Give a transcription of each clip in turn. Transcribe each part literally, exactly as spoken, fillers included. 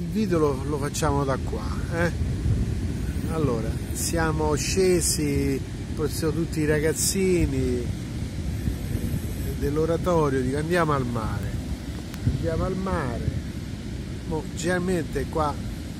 video lo, lo facciamo da qua, eh? Allora, siamo scesi, sono tutti i ragazzini dell'oratorio, dico andiamo al mare, andiamo al mare. Mo, generalmente qua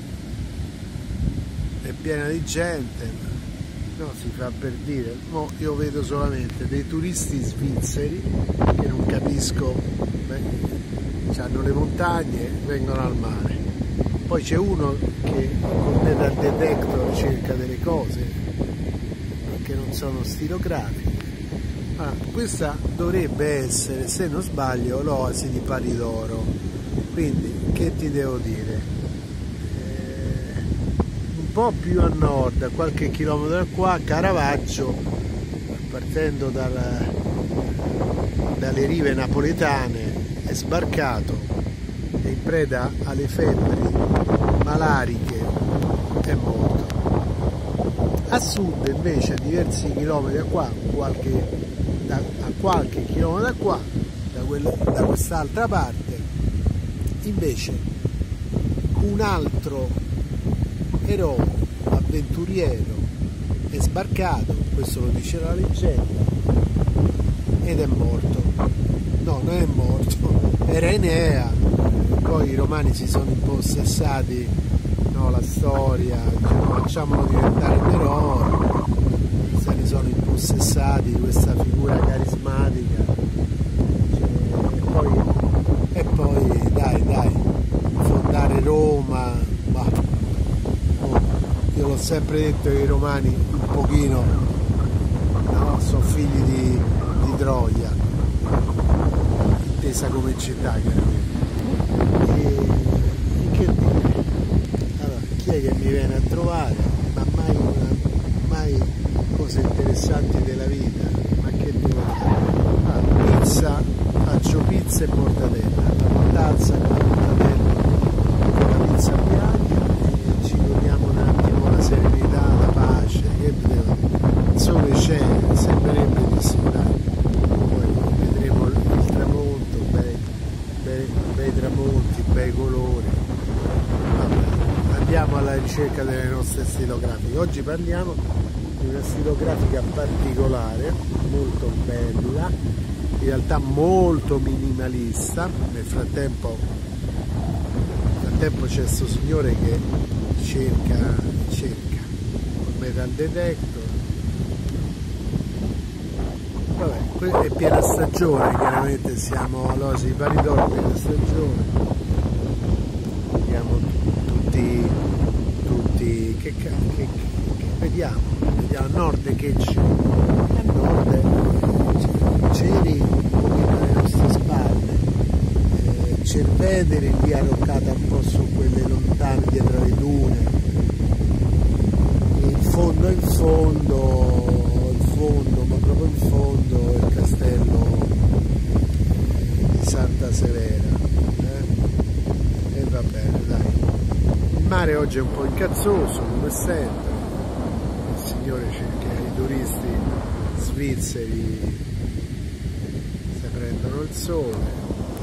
è piena di gente, no, si fa per dire. Mo, io vedo solamente dei turisti svizzeri che non capisco, beh, hanno le montagne, vengono al mare. Poi c'è uno che con metal detector cerca delle cose che non sono stilografiche. Ah, questa dovrebbe essere, se non sbaglio, l'oasi di Paridoro. Quindi, che ti devo dire? Eh, un po' più a nord, a qualche chilometro da qua, Caravaggio, partendo dalla, dalle rive napoletane, è sbarcato, è in preda alle febbri malariche, è morto. A sud invece, a diversi chilometri da qua, qualche, da, a qualche chilometro da qua, da, quel, da quest'altra parte, invece un altro eroe avventuriero è sbarcato, questo lo dice la leggenda, ed è morto. No, non è morto, era Enea. Poi i romani si sono impossessati, no, la storia, diciamo, facciamolo diventare un eroe, se ne sono impossessati di questa figura carismatica, cioè, e poi, e poi dai dai, fondare Roma, ma oh, io l'ho sempre detto che i romani un pochino, no, sono figli di, di Troia, intesa come città chiaramente. E che dire? Allora, chi è che mi viene a trovare? Ma mai, mai cose interessanti della vita? Ma che devo fare? Ah, pizza, faccio pizza e mortadella, la mortazza con la mortadella, con la pizza bianca, e ci godiamo un attimo la serenità, la pace, che devo dire? Il sole c'è, sembrerebbe di sì, dai. Poi vedremo il tramonto, bei, bei, bei tramonti, bei colori. Vabbè, andiamo alla ricerca delle nostre stilografiche. Oggi parliamo di una stilografica particolare, molto bella, in realtà molto minimalista. Nel frattempo, nel frattempo c'è questo signore che cerca, cerca con metal detector. Vabbè, è piena stagione, chiaramente siamo all'oasi di Paridoro, piena stagione. Vediamo tutti, tutti che, che, che, che vediamo, vediamo a nord che c'è, a nord Ceri un pochino alle nostre spalle, eh, Cervedere lì arroccata un po' su quelle lontane dietro le dune, e in fondo in fondo, in fondo, ma proprio in fondo il castello di Santa Severa, eh? E va bene, dai. Il mare oggi è un po' incazzoso, come sempre. Il signore cerca, i turisti svizzeri si prendono il sole,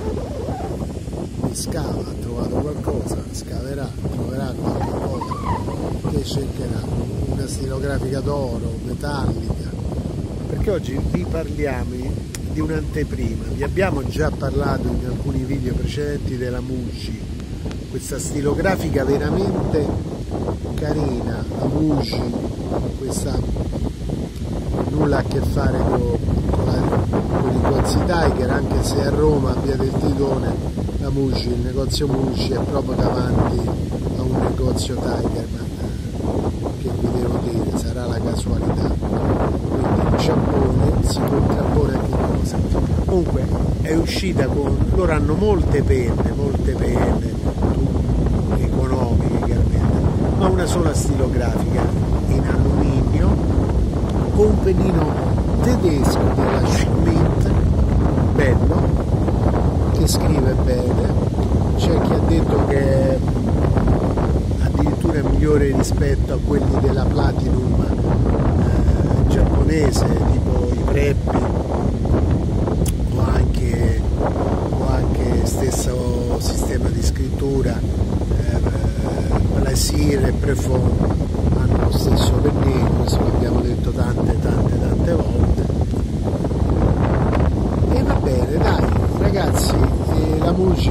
scava, ha trovato qualcosa, scaverà, troverà qualche cosa che cercherà, una stilografica d'oro, metallica, perché oggi vi parliamo di un'anteprima. Vi abbiamo già parlato in alcuni video precedenti della Muji, questa stilografica veramente carina, la Muji, questa nulla a che fare con, con, la, con i negozi Tiger, anche se a Roma, a Via del Titone, la Muji, il negozio Muji è proprio davanti a un negozio Tiger, ma che vi devo dire, sarà la casualità. Quindi il Giappone si contrappone a che cosa? Comunque è uscita con, loro hanno molte penne, molte penne, economiche chiaramente, ma una sola stilografica in alluminio, con un pennino tedesco della Schmidt, bello, che scrive bene. C'è chi ha detto che è addirittura migliore rispetto a quelli della Platinum eh, giapponese, tipo i Preppi, o anche, o anche stesso sistema di scrittura eh,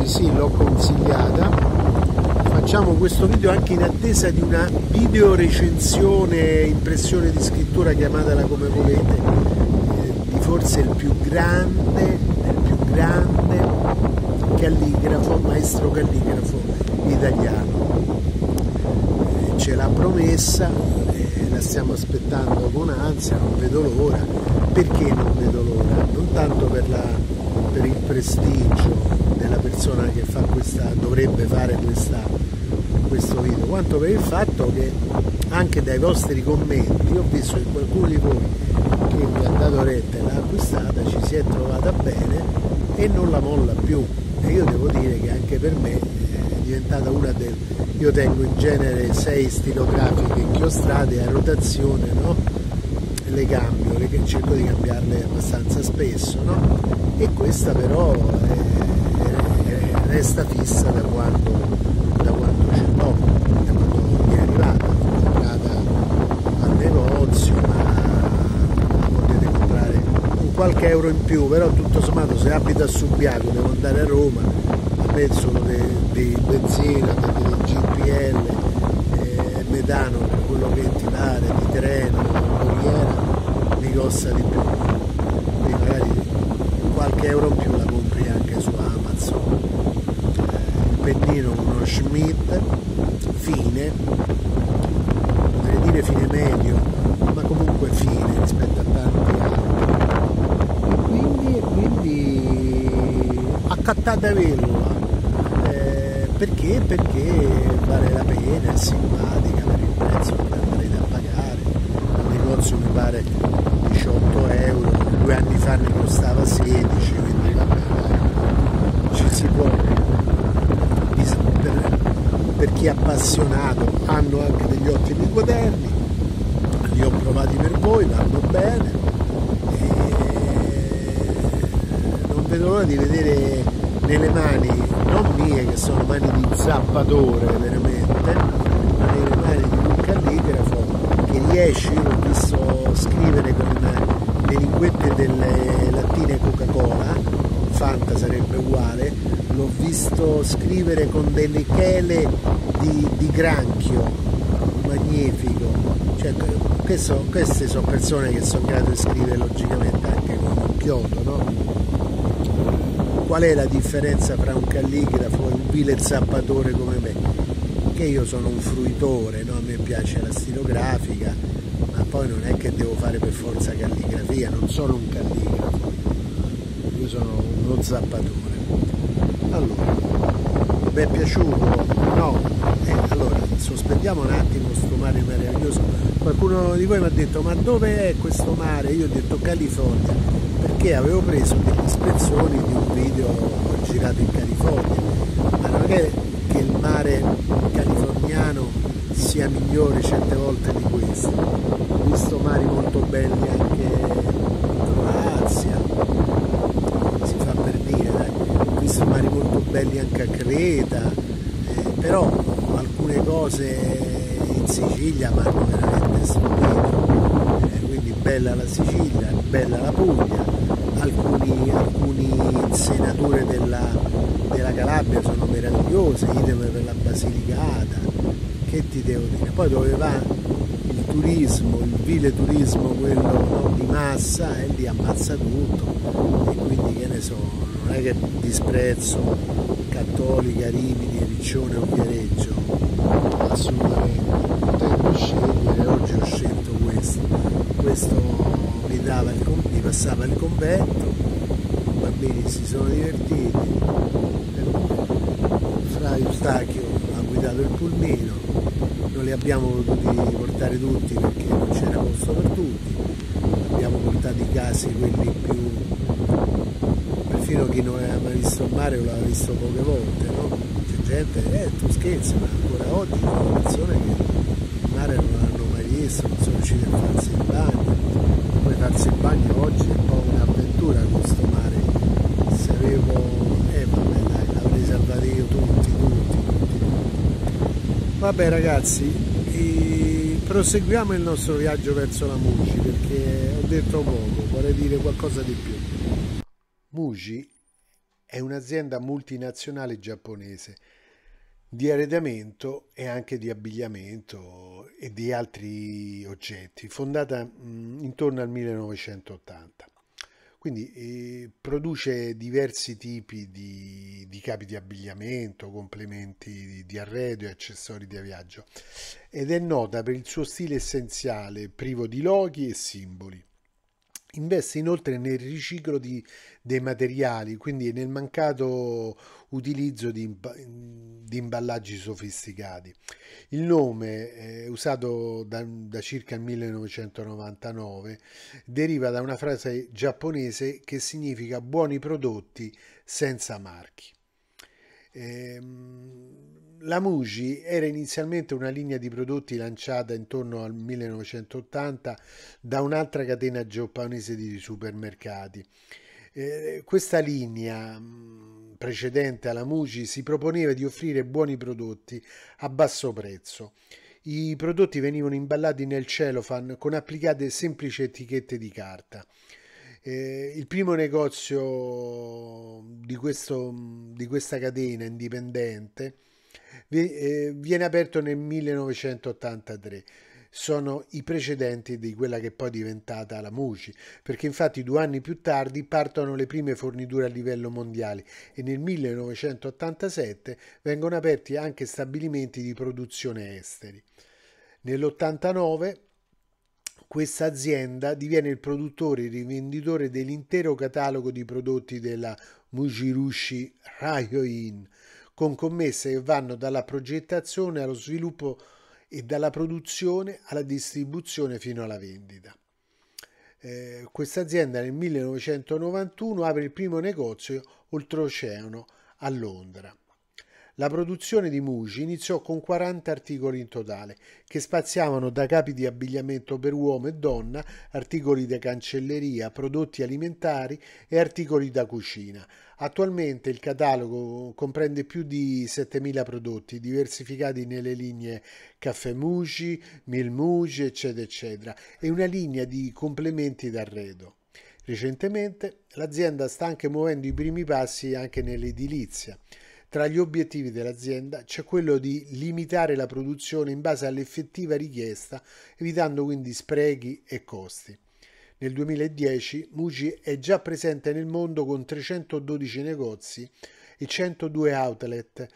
Quindi sì, l'ho consigliata. Facciamo questo video anche in attesa di una video recensione, impressione di scrittura, chiamatela come volete, eh, di forse il più grande, il più grande calligrafo, maestro calligrafo italiano. Eh, ce l'ha promessa, eh, la stiamo aspettando con ansia, non vedo l'ora. Perché non vedo l'ora? Non tanto per, la, per il prestigio della persona che fa questa, dovrebbe fare questa, questo video, quanto per il fatto che anche dai vostri commenti ho visto che qualcuno di voi che mi ha dato retta e l'ha acquistata ci si è trovata bene e non la molla più, e io devo dire che anche per me è diventata una del... io tengo in genere sei stilografiche inchiostrate a rotazione, no? Le cambio, le cerco di cambiarle abbastanza spesso, no? E questa però è, è, resta fissa da quando, da quando ce l'ho, da quando mi è arrivata, l'ho comprata al negozio, ma potete comprare con qualche euro in più, però tutto sommato se abito a Subiaco, devo andare a Roma, a me solo di benzina, di G P L, eh, metano, per quello che ti pare, di treno, corriera, mi costa di più, quindi magari qualche euro in più la compri anche su Amazon. Eh, il pennino uno Schmidt fine, potrei dire fine medio, ma comunque fine rispetto a tanti altri, e quindi, e quindi accattata velula, eh, perché? Perché vale la pena, è simpatica per il prezzo che andrete a pagare. Il negozio mi pare diciotto euro, due anni fa ne costava sedici, quindi vabbè, ci si può, per, per chi è appassionato. Hanno anche degli ottimi quaderni, li ho provati per voi, vanno bene, e non vedo l'ora di vedere nelle mani, non mie che sono mani di zappatore veramente, ma nelle mani di un calligrafo che riesce. Io l'ho visto scrivere con le linguette delle lattine Coca-Cola, Fanta sarebbe uguale, l'ho visto scrivere con delle chele di, di granchio, magnifico, cioè, questo, queste sono persone che sono grado di scrivere logicamente anche con un chiodo, no? Qual è la differenza fra un calligrafo e un vile zappatore come me? Che io sono un fruitore, no? A me piace la stilografica, ma poi non è che devo fare per forza calligrafia, non sono un calligrafo, io sono uno zappatore. Allora, vi è piaciuto? No? Eh, allora, sospendiamo un attimo sto mare meraviglioso. Qualcuno di voi mi ha detto, ma dove è questo mare? Io ho detto California, perché avevo preso degli spezzoni di un video girato in California, ma non è che il mare californiano sia migliore certe volte di questo. Ho visto mari molto belli anche in Croazia, si fa per dire, dai. Ho visto mari molto belli anche a Creta, eh, però alcune cose in Sicilia mi hanno veramente stupito, eh, quindi bella la Sicilia, bella la Puglia, alcuni, alcuni insenature della, della Calabria sono meravigliose, idem per la Basilicata, che ti devo dire. Poi dove va il turismo, il vile turismo, quello, no, di massa, e lì ammazza tutto, e quindi che ne so, non è che disprezzo Cattolica, Rimini, Riccione o Viareggio, assolutamente, potevo scegliere, oggi ho scelto questo, questo mi, dava il, mi passava il convento, i bambini si sono divertiti, Fra Eustachio ha guidato il pulmino, non li abbiamo potuti portare tutti perché non c'era posto per tutti, abbiamo portato i casi quelli più, perfino chi non aveva mai visto il mare lo aveva visto poche volte, no? C'è gente, eh tu scherzi, ma ancora oggi ci sono persone che il mare non l'hanno mai visto, non sono riusciti a farsi il bagno. Poi farsi il bagno oggi è un po' un'avventura con sto mare, se avevo, eh vabbè dai, l'avrei salvato io tutti, tutti, tutti, tutti. Vabbè ragazzi, e proseguiamo il nostro viaggio verso la Muci, perché ho detto poco, vorrei dire qualcosa di più. Muci è un'azienda multinazionale giapponese di arredamento e anche di abbigliamento e di altri oggetti, fondata mh, intorno al millenovecentottanta. Quindi eh, produce diversi tipi di, di capi di abbigliamento, complementi di, di arredo e accessori da viaggio ed è nota per il suo stile essenziale, privo di loghi e simboli. Investe inoltre nel riciclo di, dei materiali, quindi nel mancato utilizzo di, di imballaggi sofisticati. Il nome, eh, usato da, da circa il millenovecentonovantanove, deriva da una frase giapponese che significa buoni prodotti senza marchi. La Muji era inizialmente una linea di prodotti lanciata intorno al millenovecentottanta da un'altra catena giapponese di supermercati. Eh, questa linea precedente alla Muji si proponeva di offrire buoni prodotti a basso prezzo. I prodotti venivano imballati nel cellophane con applicate semplici etichette di carta. Eh, il primo negozio di, questo, di questa catena indipendente eh, viene aperto nel millenovecentottantatré. Sono i precedenti di quella che poi è diventata la Muji, perché infatti due anni più tardi partono le prime forniture a livello mondiale e nel millenovecentottantasette vengono aperti anche stabilimenti di produzione esteri. Nell'ottantanove questa azienda diviene il produttore e rivenditore dell'intero catalogo di prodotti della Mujirushi Ryoin, con commesse che vanno dalla progettazione allo sviluppo e dalla produzione alla distribuzione fino alla vendita. Eh, questa azienda nel millenovecentonovantuno apre il primo negozio oltreoceano a Londra. La produzione di Muji iniziò con quaranta articoli in totale, che spaziavano da capi di abbigliamento per uomo e donna, articoli da cancelleria, prodotti alimentari e articoli da cucina. Attualmente il catalogo comprende più di settemila prodotti, diversificati nelle linee Caffè Muji, Mil Muji, eccetera, eccetera, e una linea di complementi d'arredo. Recentemente l'azienda sta anche muovendo i primi passi anche nell'edilizia. Tra gli obiettivi dell'azienda c'è quello di limitare la produzione in base all'effettiva richiesta, evitando quindi sprechi e costi. Nel duemiladieci Muji è già presente nel mondo con trecentododici negozi e centodue outlet,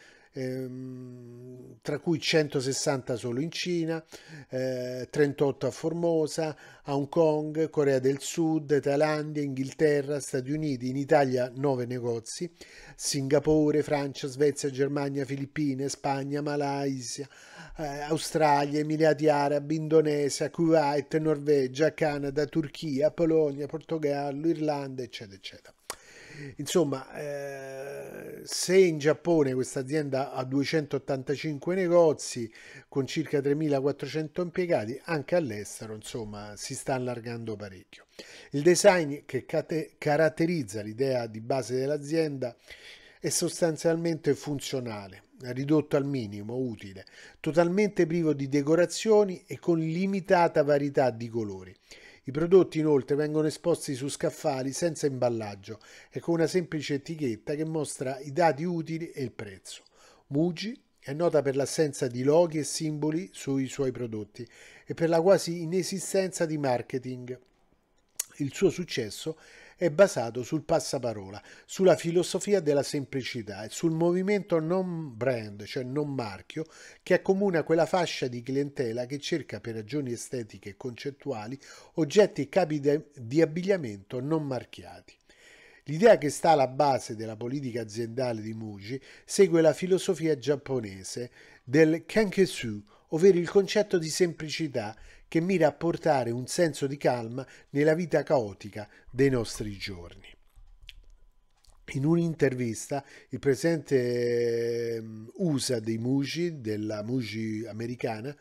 ehm, tra cui centosessanta solo in Cina, eh, trentotto a Formosa, a Hong Kong, Corea del Sud, Thailandia, Inghilterra, Stati Uniti, in Italia nove negozi, Singapore, Francia, Svezia, Germania, Filippine, Spagna, Malaysia, eh, Australia, Emirati Arabi, Indonesia, Kuwait, Norvegia, Canada, Turchia, Polonia, Portogallo, Irlanda, eccetera, eccetera. Insomma, eh, se in Giappone questa azienda ha duecentottantacinque negozi con circa tremilaquattrocento impiegati, anche all'estero, insomma, si sta allargando parecchio. Il design che caratterizza l'idea di base dell'azienda è sostanzialmente funzionale, ridotto al minimo, utile, totalmente privo di decorazioni e con limitata varietà di colori. I prodotti inoltre vengono esposti su scaffali senza imballaggio e con una semplice etichetta che mostra i dati utili e il prezzo. Muji è nota per l'assenza di loghi e simboli sui suoi prodotti e per la quasi inesistenza di marketing. Il suo successo è basato sul passaparola, sulla filosofia della semplicità e sul movimento non brand, cioè non marchio, che accomuna quella fascia di clientela che cerca per ragioni estetiche e concettuali oggetti e capi di abbigliamento non marchiati. L'idea che sta alla base della politica aziendale di Muji segue la filosofia giapponese del Kenkesu, ovvero il concetto di semplicità che mira a portare un senso di calma nella vita caotica dei nostri giorni. In un'intervista il presidente U S A di Muji, della Muji americana,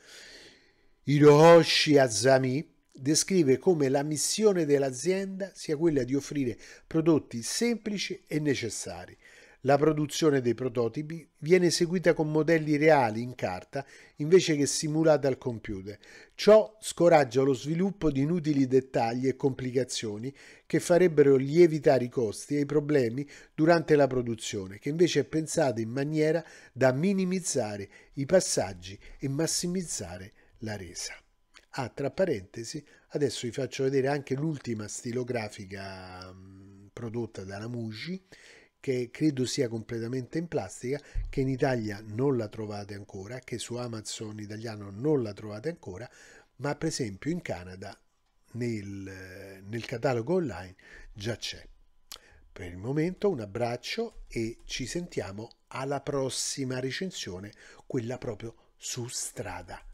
Hiroshi Azami, descrive come la missione dell'azienda sia quella di offrire prodotti semplici e necessari. La produzione dei prototipi viene eseguita con modelli reali in carta invece che simulata al computer. Ciò scoraggia lo sviluppo di inutili dettagli e complicazioni che farebbero lievitare i costi e i problemi durante la produzione, che invece è pensata in maniera da minimizzare i passaggi e massimizzare la resa. Ah, tra parentesi, adesso vi faccio vedere anche l'ultima stilografica mh, prodotta dalla Muji, che credo sia completamente in plastica, che in Italia non la trovate ancora, che su Amazon italiano non la trovate ancora, ma per esempio in Canada nel, nel catalogo online già c'è. Per il momento un abbraccio e ci sentiamo alla prossima recensione, quella proprio su strada.